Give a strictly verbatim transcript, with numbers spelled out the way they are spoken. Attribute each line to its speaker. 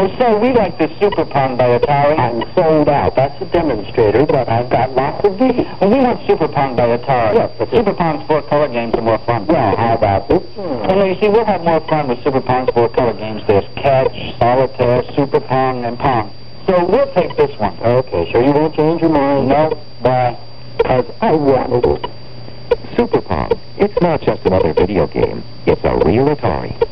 Speaker 1: Oh, say, we like this Super Pong by Atari.
Speaker 2: I'm sold out. That's a demonstrator, but I've got lots of these.
Speaker 1: Well, we want Super Pong by Atari.
Speaker 2: Yes, but
Speaker 1: Super Pong's four-color games are more fun.
Speaker 2: Well, how about this?
Speaker 1: Well, no, you see, we'll have more fun with Super Pong's four-color games. There's Catch, Solitaire, Super Pong, and Pong. So we'll take this one.
Speaker 2: Okay, sure you won't change your mind?
Speaker 1: No. Why?
Speaker 2: Because I wanted it. Super Pong. It's not just another video game. It's a real Atari.